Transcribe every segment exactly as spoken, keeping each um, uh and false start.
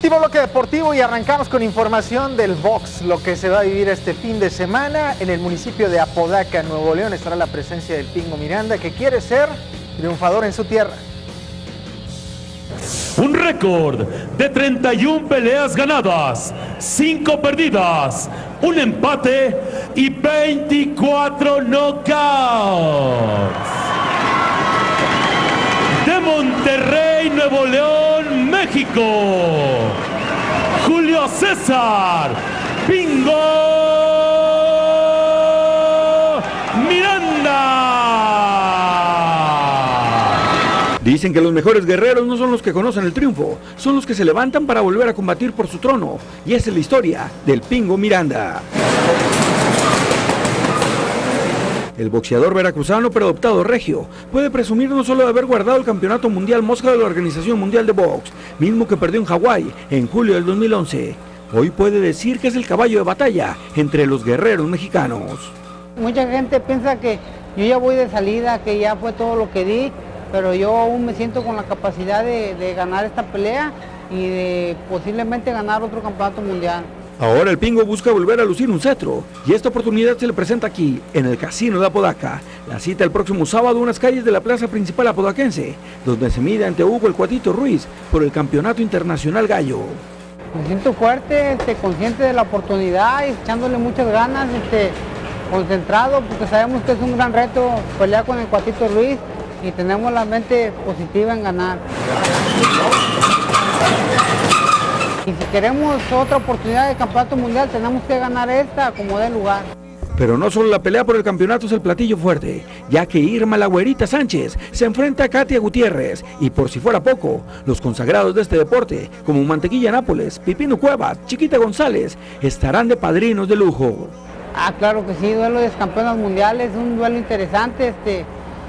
Último bloque deportivo y arrancamos con información del box, lo que se va a vivir este fin de semana en el municipio de Apodaca, Nuevo León. Estará la presencia del Pingo Miranda, que quiere ser triunfador en su tierra. Un récord de treinta y una peleas ganadas, cinco perdidas, un empate y veinticuatro knockouts. De Monterrey, Nuevo León, México, Julio César Pingo Miranda. Dicen que los mejores guerreros no son los que conocen el triunfo, son los que se levantan para volver a combatir por su trono. Y esa es la historia del Pingo Miranda. El boxeador veracruzano, pero adoptado regio, puede presumir no solo de haber guardado el campeonato mundial mosca de la Organización Mundial de Box, mismo que perdió en Hawái en julio del dos mil once. Hoy puede decir que es el caballo de batalla entre los guerreros mexicanos. Mucha gente piensa que yo ya voy de salida, que ya fue todo lo que di, pero yo aún me siento con la capacidad de, de ganar esta pelea y de posiblemente ganar otro campeonato mundial. Ahora el Pingo busca volver a lucir un cetro y esta oportunidad se le presenta aquí, en el Casino de Apodaca. La cita el próximo sábado en unas calles de la plaza principal apodaquense, donde se mide ante Hugo el Cuatito Ruiz por el Campeonato Internacional Gallo. Me siento fuerte, este, consciente de la oportunidad y echándole muchas ganas, este, concentrado, porque sabemos que es un gran reto pelear con el Cuatito Ruiz y tenemos la mente positiva en ganar. Y si queremos otra oportunidad de campeonato mundial, tenemos que ganar esta como dé lugar. Pero no solo la pelea por el campeonato es el platillo fuerte, ya que Irma la Güerita Sánchez se enfrenta a Katia Gutiérrez, y por si fuera poco, los consagrados de este deporte, como Mantequilla Nápoles, Pipino Cuevas, Chiquita González, estarán de padrinos de lujo. Ah, claro que sí, duelo de campeonas mundiales, un duelo interesante, este,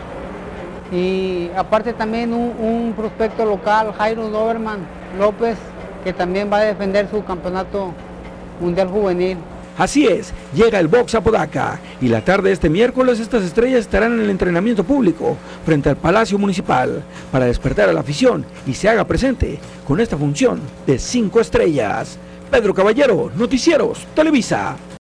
y aparte también un, un prospecto local, Jairo Doberman López, que también va a defender su campeonato mundial juvenil. Así es, llega el box a Apodaca y la tarde de este miércoles estas estrellas estarán en el entrenamiento público frente al Palacio Municipal para despertar a la afición y se haga presente con esta función de cinco estrellas. Pedro Caballero, Noticieros, Televisa.